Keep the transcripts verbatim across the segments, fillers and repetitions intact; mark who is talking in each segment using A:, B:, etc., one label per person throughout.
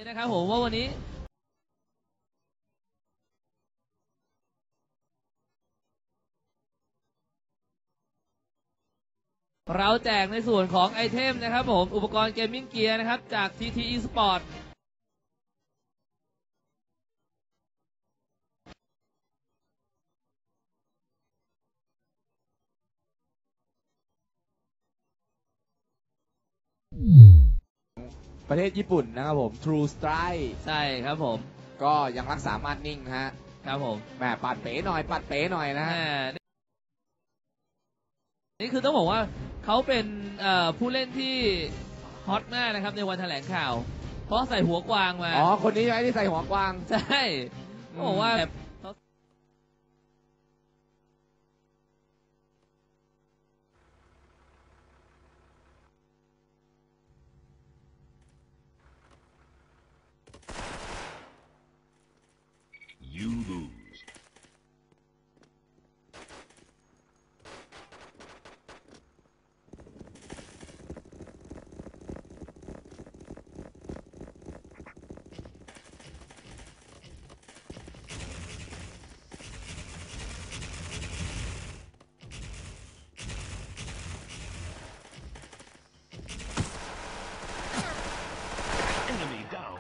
A: นะครับผมว่าวันนี้เราแจกในส่วนของไอเทมนะครับผมอุปกรณ์เกมมิ่งเกียร์นะครับจาก ที ที Esport
B: ประเทศญี่ปุ่นนะครับผม True Strike
A: ใช่ครับผม
B: ก็ยังรักษามาดนิ่งฮะ
A: ครับผม
B: แหมปัดเป๋หน่อยปัดเป๋หน่อยนะฮะ
A: นี่คือต้องบอกว่าเขาเป็นผู้เล่นที่ฮอตมากนะครับในวันแถลงข่าวเพราะใส่หัวกวางมา
B: อ๋อคนนี้ใช่ที่ใส่หัวกวาง
A: ใช่ต้องบอกว่าแบบ
C: You lose. Enemy down.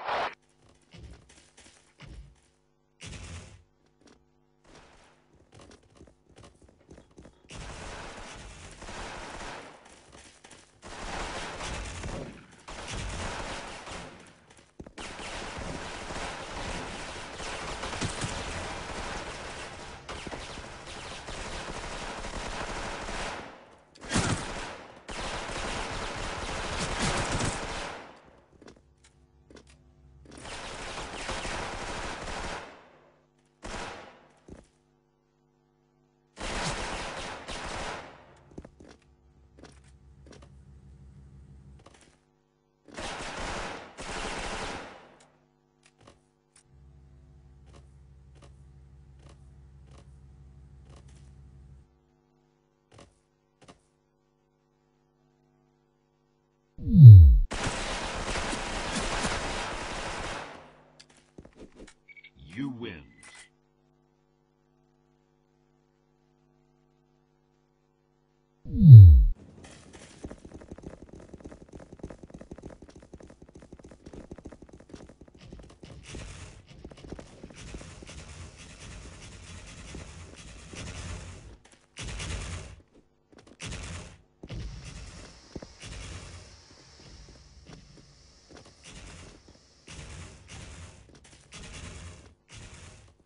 C: You win.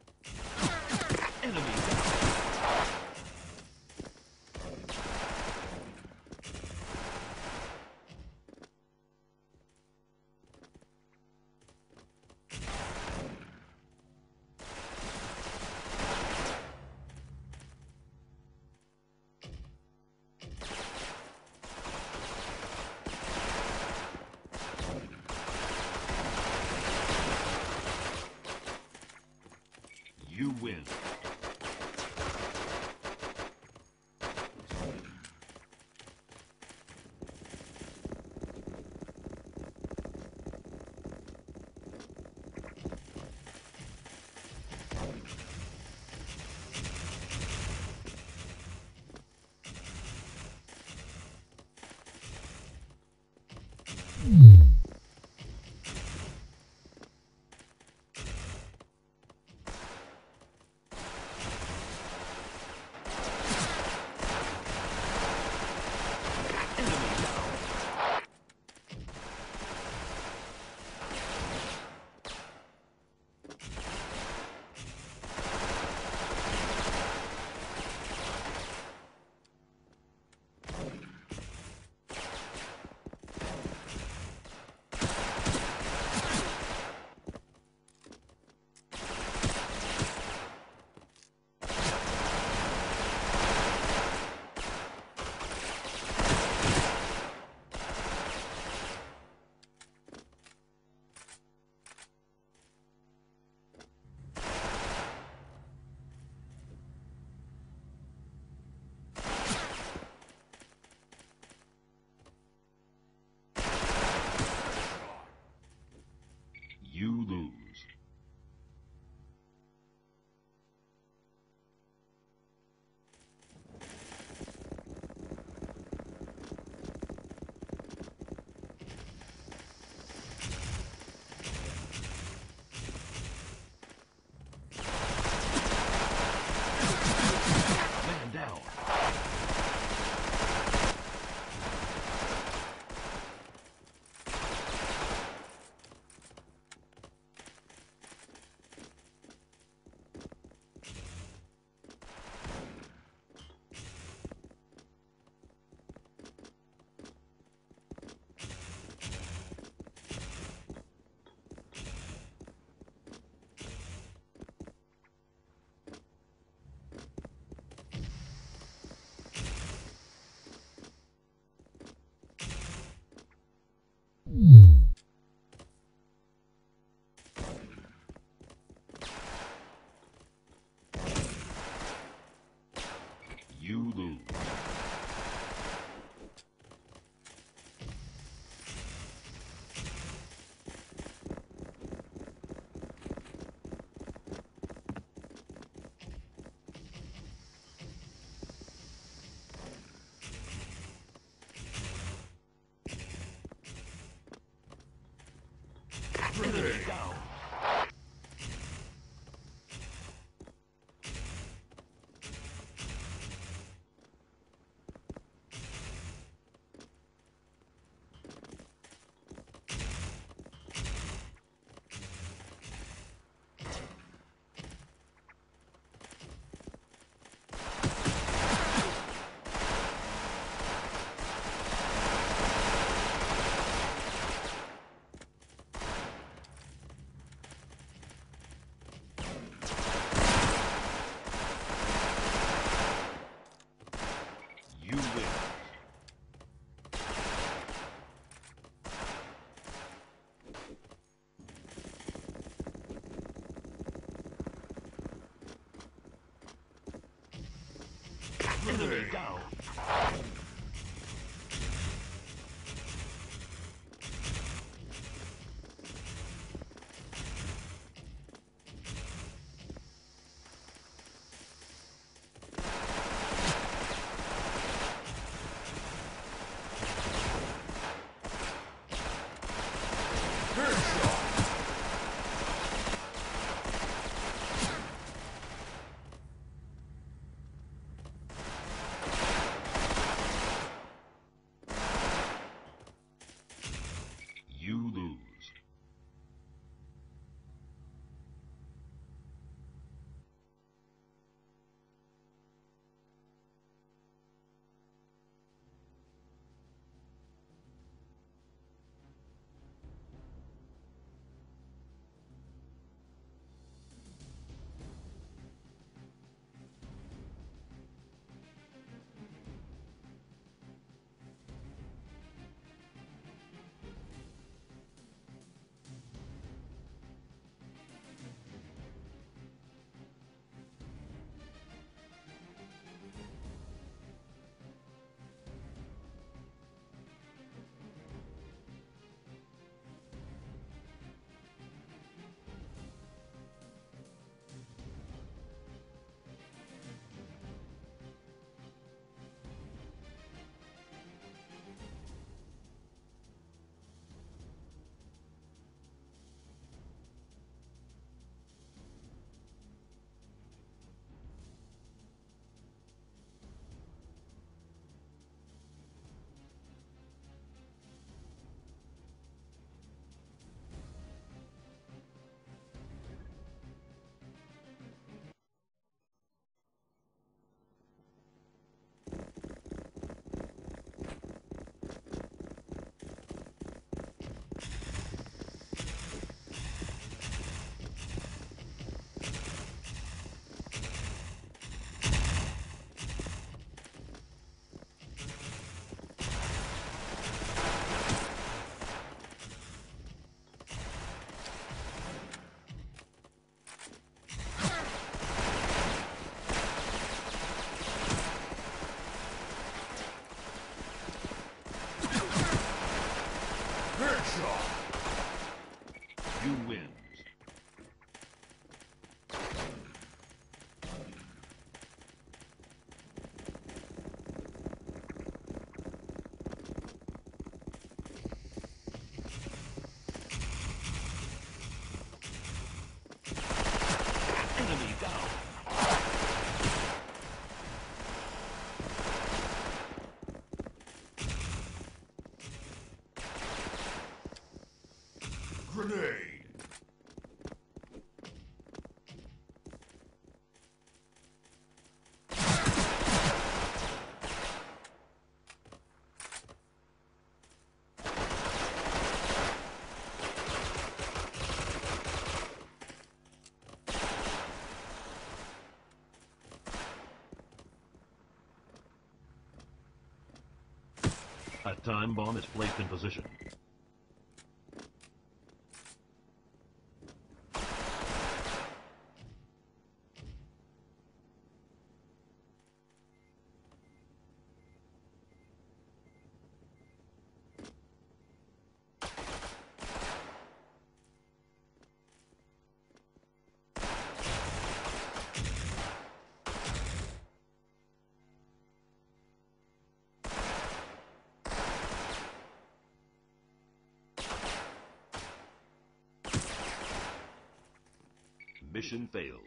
C: Enemy down. Enemy down. You lose. You wins. Enemy down. Grenade. A time bomb is placed in position. Mission failed.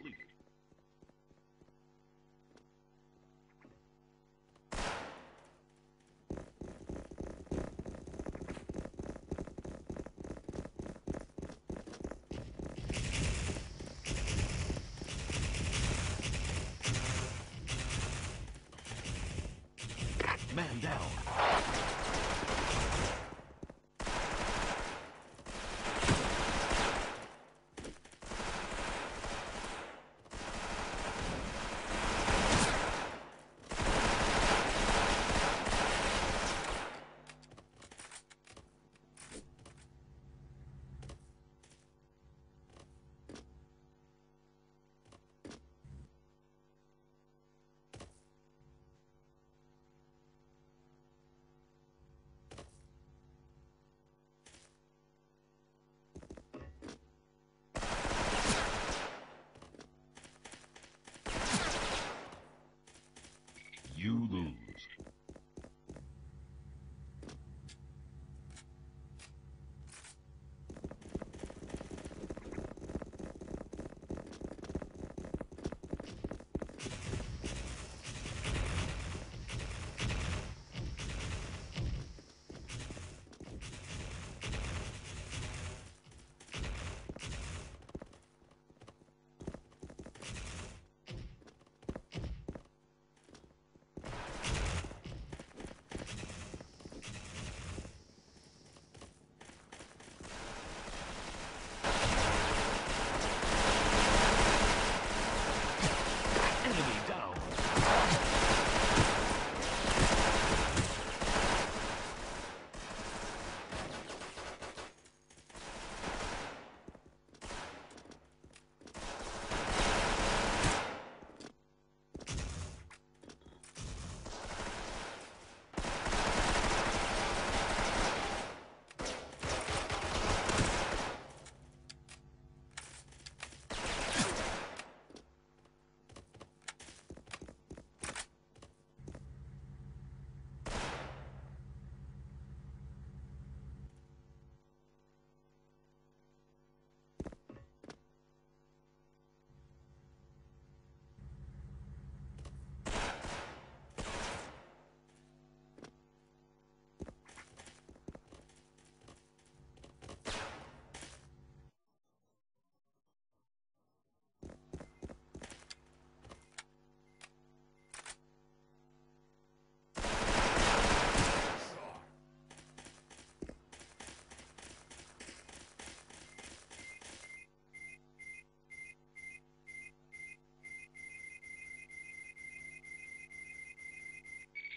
C: Man down.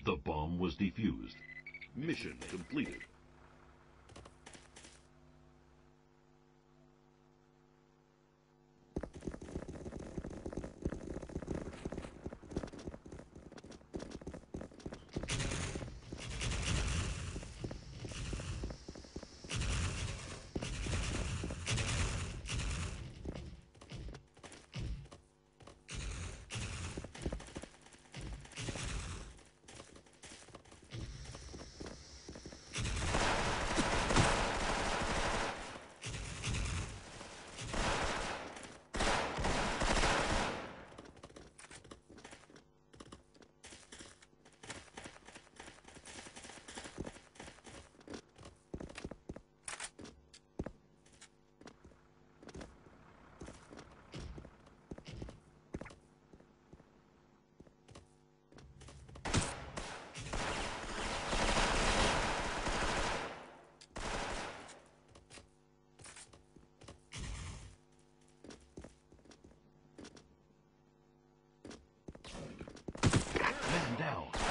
C: The bomb was defused. Mission completed. Man down.